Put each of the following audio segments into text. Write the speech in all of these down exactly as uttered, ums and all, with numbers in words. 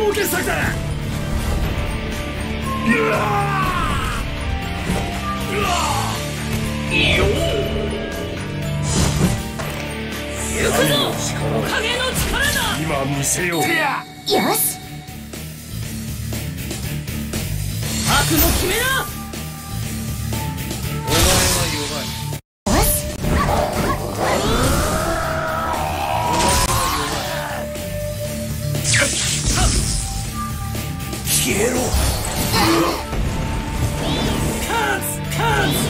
傑作だ。うわーうわーいいよ。行くぞ、おかげの力だ。今見せよう。よし、悪の決めな。お前は弱い。消えろ。カーツカーツ。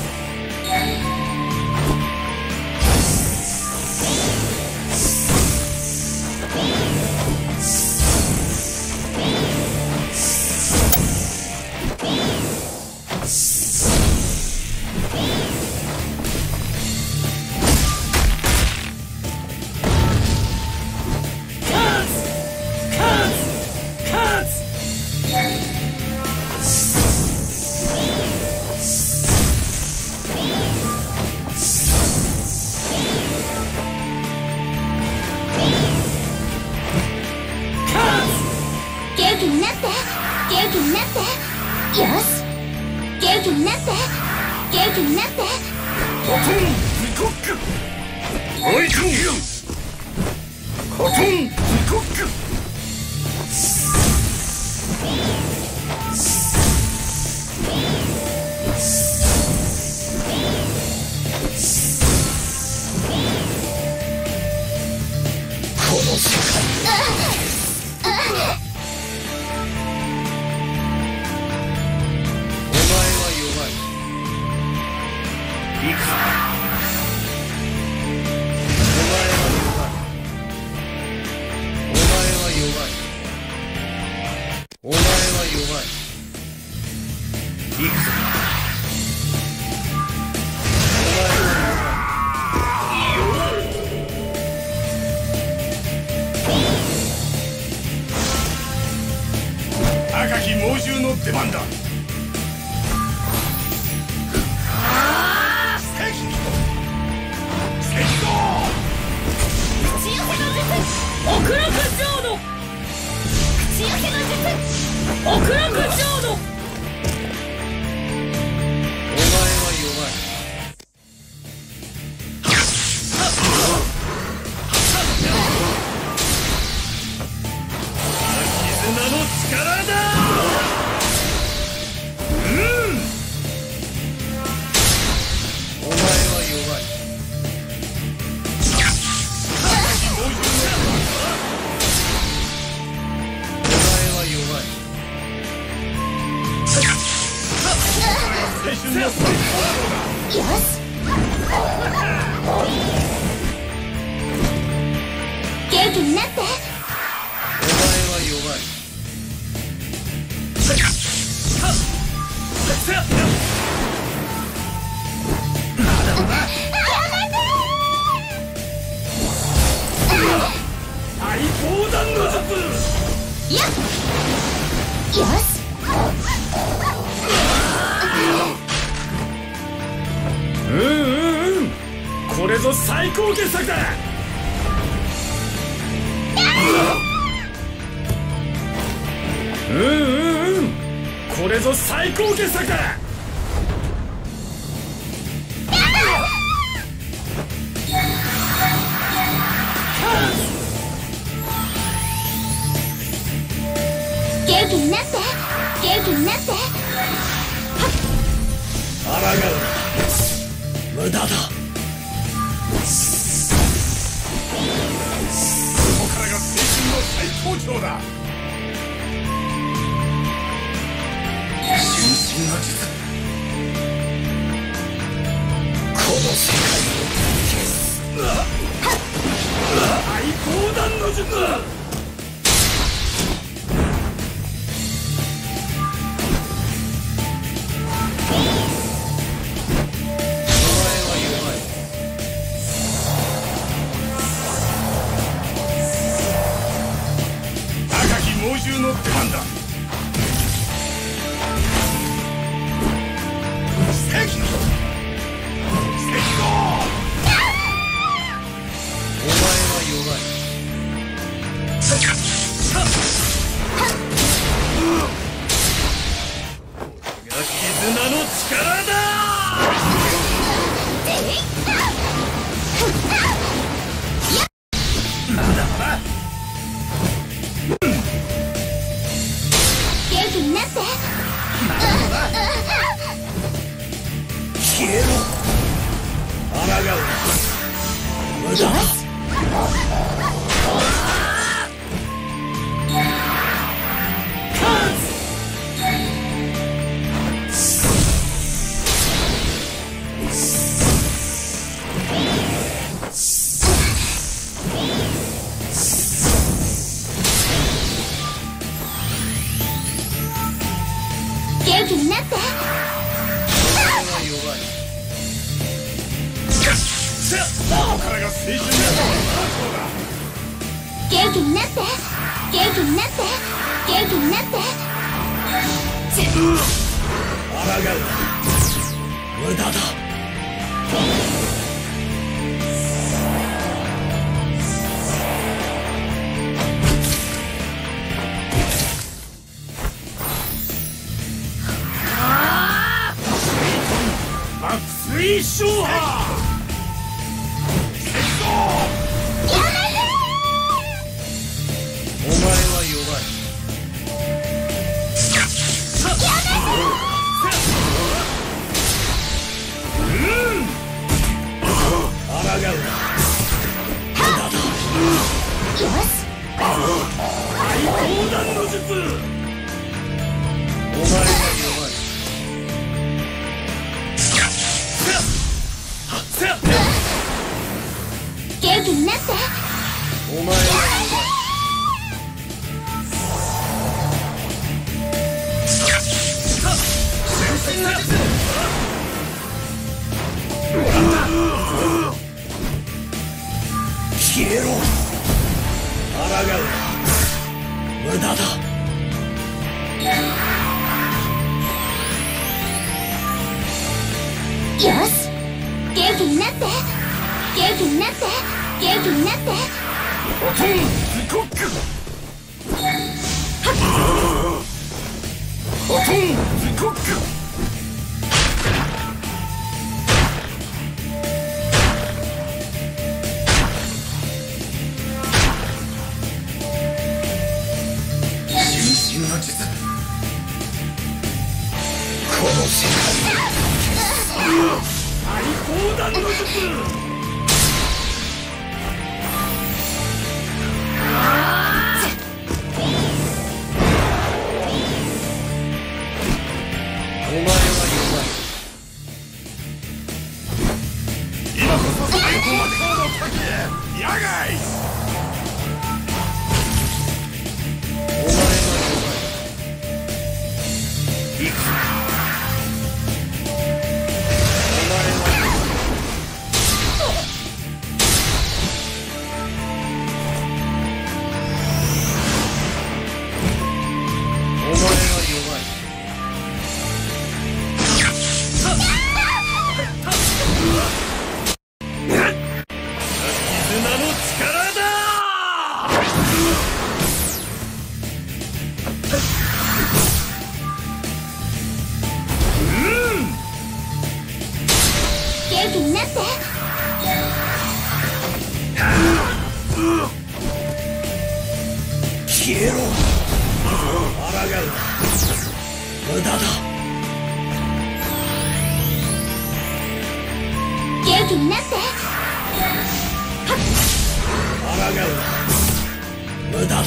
元気になって、元気になって。よし、元気になって、元気になって。コトンリコック、おいくんよ。コトンリコック。この世界お前は弱い。行くぞ。赤き猛獣の出番だ。極楽浄土。口寄せの術。極楽浄土。お前は弱い。絆の力だ。うん。お前は弱い。よし、元気になって。お前は弱い。まだまだ。大砲弾の術。やっ、よし。うんうんうん、これぞ最高傑作だ。うんうんうん、これぞ最高傑作だ。元気になって、元気になって。あらがう無駄だ。ここからが青春の最高潮だ。純真の術。この世界を消す。大砲弾の術。猛獣の出番だ。奇跡の奇跡の。お前は弱い。 絆の力だ。なんだまだ。 元気になって。 消えろ。抗う。無駄。 元気になって。元気になって。元気になって。元気になって。 抗う。無駄だ。水晶波。お前は弱い。うん抗う。無駄だ。 よし。 大砲弾の術。お前は弱い。 元気になって。 お前は弱い。消えろ。抗う。無駄だ。 よし。元気になって。元気になって。元気になって。 ボトンズコック。ボトンズコック。新人の術。この世界最高段の術。お前は弱い。今こそ最高魔法の時。野外。お前は弱い。行く。お前は弱い。お前は弱い。絆の力だ。うん元気になって。 消えろ。抗う。無駄だ。 元気になって。 抗う。無駄だ。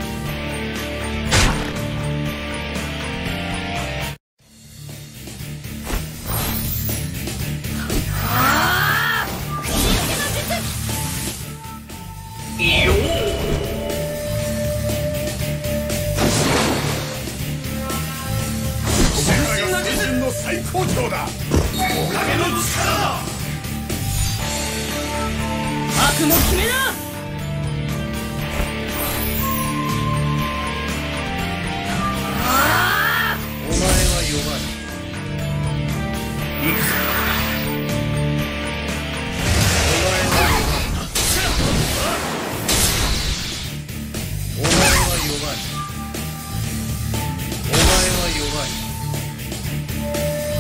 よー。最高潮だ。おかげの力だ。悪の決めだ。お前は弱い。行くぞ。お前は弱い。お前は弱い。お前は弱い。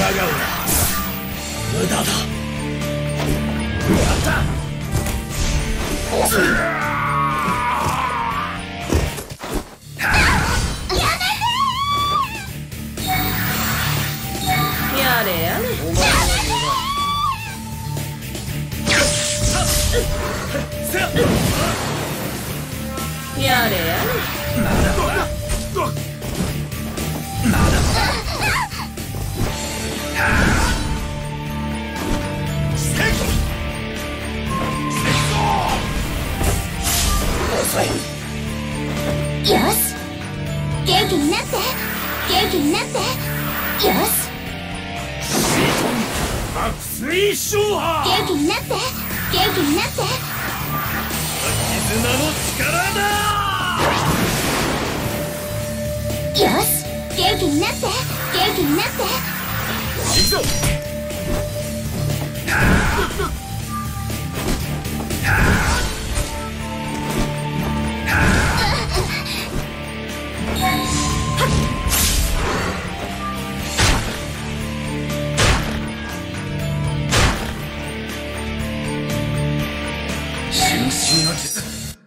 うな。無駄だ。やった。 やれやれ。 お前はやれやれ。 よし、元気になって元気になって。よし、 爆睡勝破。 元気になって元気になって。 絆の力だ。 よし、元気になって元気になって。 行くぞ。瞬身の術。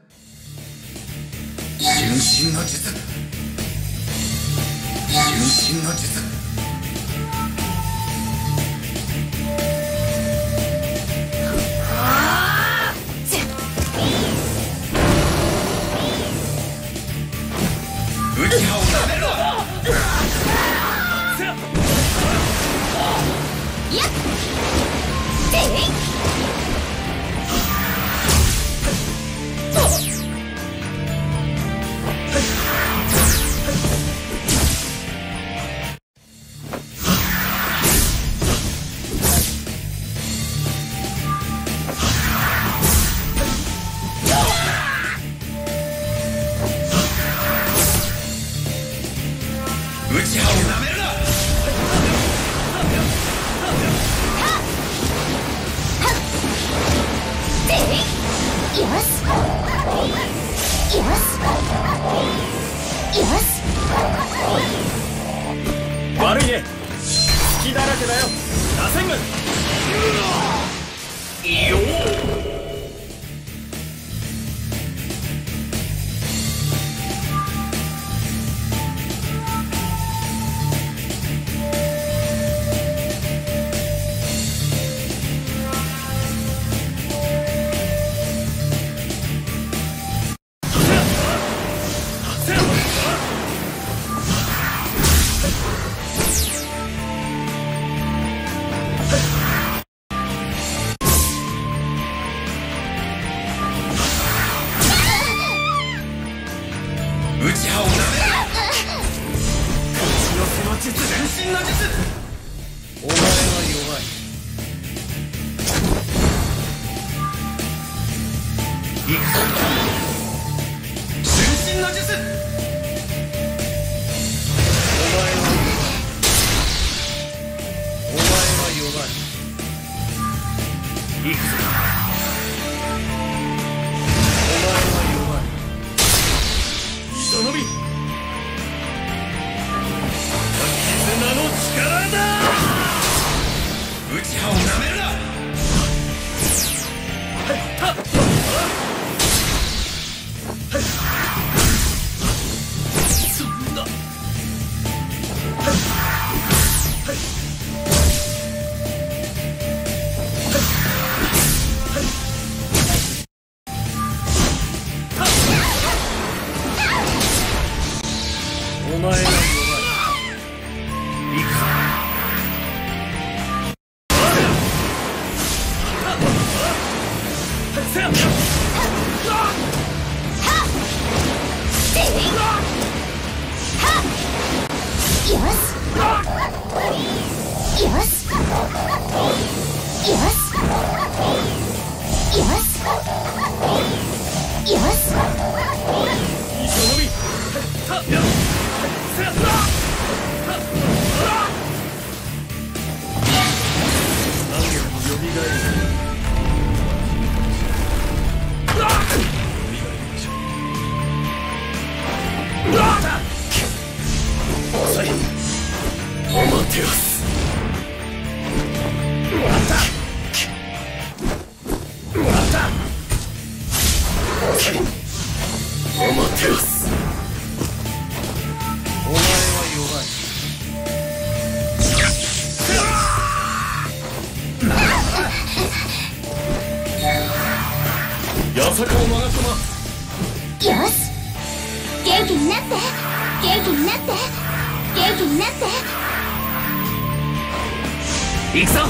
瞬身の術。瞬身の術。内葉をなめろ。 やってい。 内葉をなめるな。 よしよしよし。 悪いね。隙だらけだよ。打線が。いいよ。内葉をなめる。口寄せの術。全身の術。お前は弱い。行くぞ。全身の術。お前は弱い。お前は弱い。行くぞ。お前は弱い。人のみ。絆の力だ。内葉をなめるな。はいはっ。そんな。お前は弱い。行くぞ。せや。 よしよしよしよしよし。 磯のみ。はっや。せや。何度もよみがえる。遅い。お待てよす。 てます。お前は弱い。八坂を我が様。 よし、元気になって元気になって元気になって行くぞ。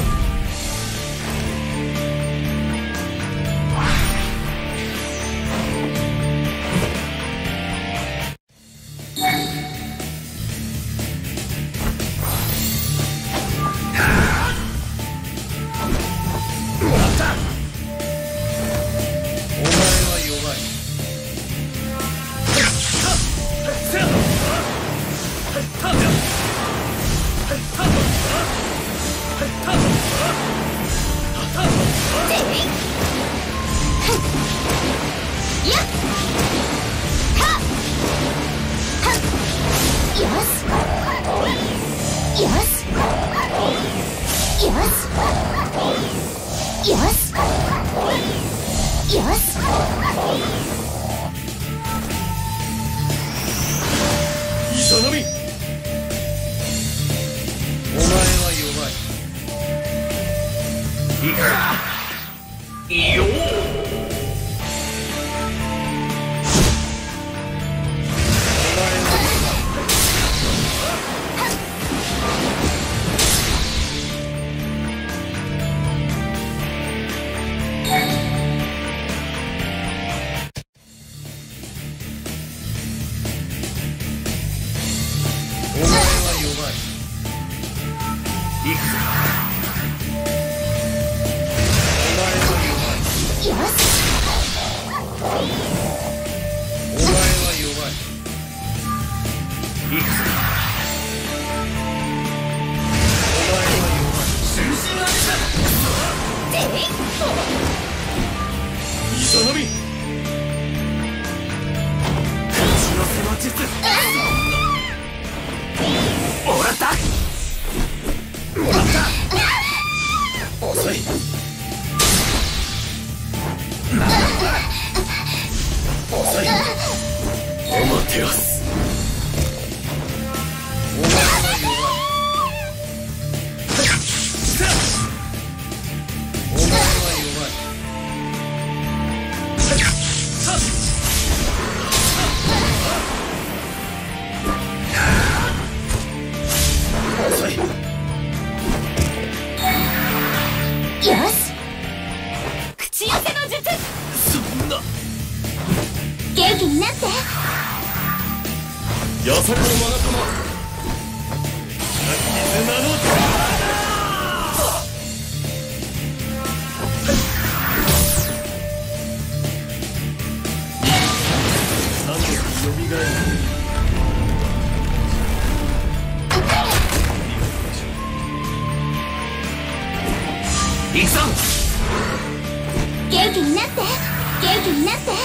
元気になって元気になって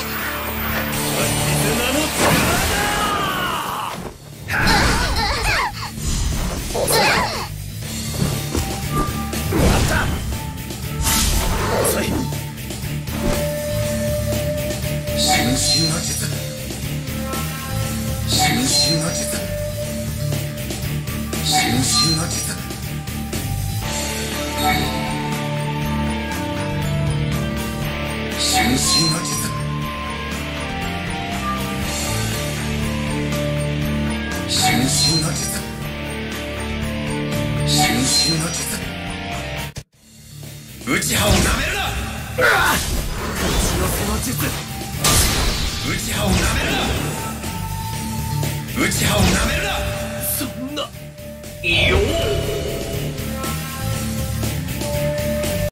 内葉をなめるな。口寄せの術。内葉をなめるな。内葉をなめるな。そんな。よー